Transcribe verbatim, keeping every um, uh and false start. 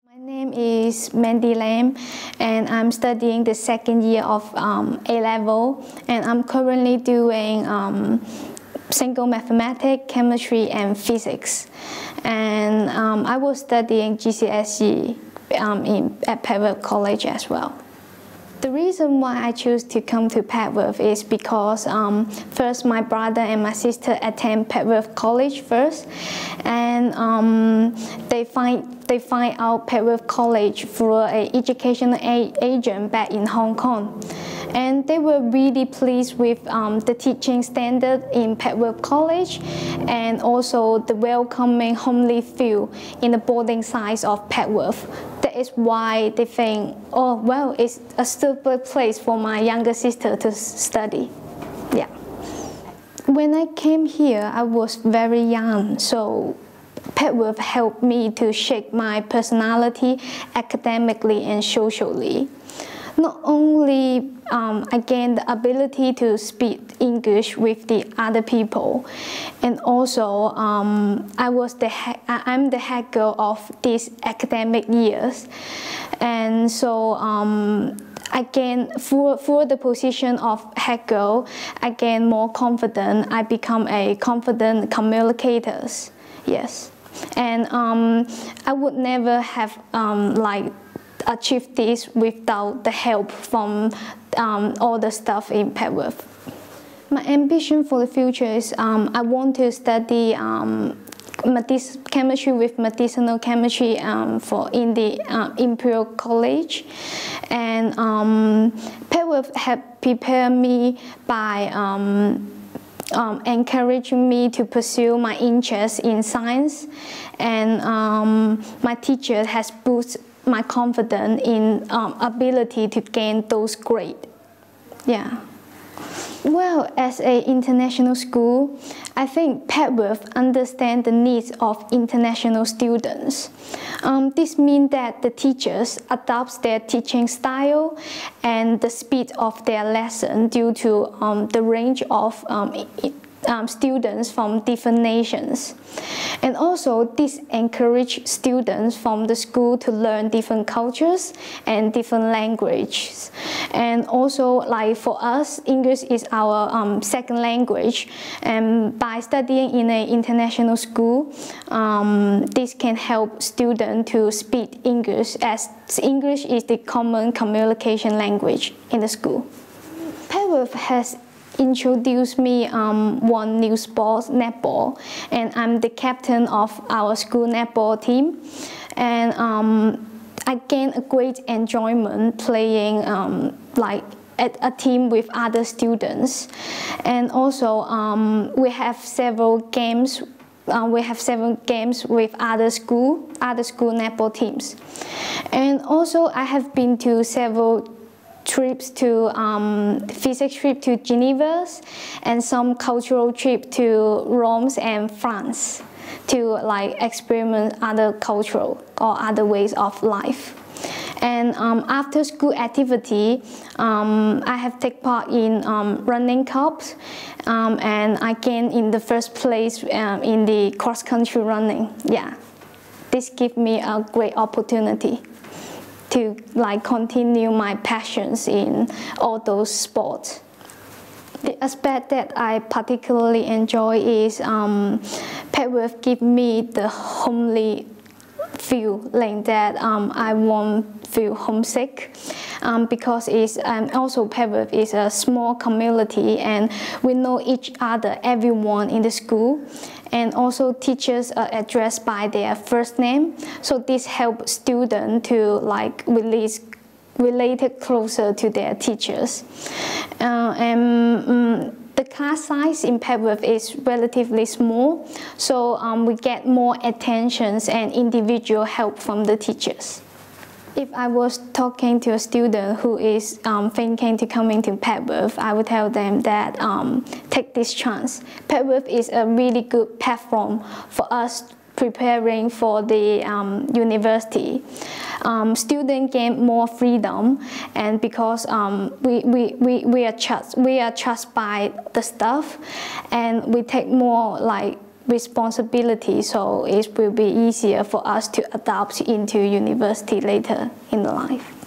My name is Mandy Lam, and I'm studying the second year of um, A level, and I'm currently doing um, single mathematics, chemistry, and physics. And um, I was studying G C S E um, in, at Petworth College as well. The reason why I choose to come to Petworth is because um, first my brother and my sister attend Petworth College first, and um, they find they find out Petworth College through an educational agent back in Hong Kong, and they were really pleased with um, the teaching standard in Petworth College, and also the welcoming, homely feel in the boarding side of Petworth. That is why they think, oh well, it's a suitable place for my younger sister to study. Yeah. When I came here, I was very young, so Petworth helped me to shape my personality academically and socially. Not only um, I gained the ability to speak English with the other people, and also um, I was the I'm the head girl of these academic years, and so um, I gained through, through the position of head girl, I gained more confident. I become a confident communicator. Yes, and um, I would never have um, like. achieve this without the help from um, all the staff in Petworth. My ambition for the future is um, I want to study um, chemistry with medicinal chemistry um, for in the uh, Imperial College, and um, Petworth have prepared me by um, Um, encouraging me to pursue my interest in science, and um, my teacher has boosted my confidence in um, ability to gain those grades. Yeah. Well, as an international school, I think Petworth understands the needs of international students. Um, this means that the teachers adopt their teaching style and the speed of their lesson due to um, the range of um, Um, students from different nations. And also this encourages students from the school to learn different cultures and different languages. And also, like for us, English is our um, second language, and by studying in an international school, um, this can help students to speak English, as English is the common communication language in the school. Petworth has introduced me um, one new sport, netball, and I'm the captain of our school netball team, and um, I gained a great enjoyment playing um, like at a team with other students, and also um, we have several games. Uh, we have several games with other school, other school netball teams, and also I have been to several trips to um, physics trip to Geneva, and some cultural trip to Rome and France to like experiment other cultural or other ways of life. And um, after school activity, um, I have taken part in um, running cups, um, and I gained in the first place um, in the cross country running. Yeah, this gives me a great opportunity to like continue my passions in all those sports. The aspect that I particularly enjoy is um, Petworth give me the homely feeling that um, I won't feel homesick, um, because it's um, also Petworth is a small community, and we know each other, everyone in the school, and also teachers are addressed by their first name, so this helps students to like release related closer to their teachers. Uh, and um, the class size in Petworth is relatively small, so um, we get more attentions and individual help from the teachers. If I was talking to a student who is um, thinking to coming to Petworth, I would tell them that um, take this chance. Petworth is a really good platform for us preparing for the um, university. Um, students gain more freedom, and because um, we, we, we, we are trust we are trusted by the staff, and we take more like responsibility, so it will be easier for us to adapt into university later in life.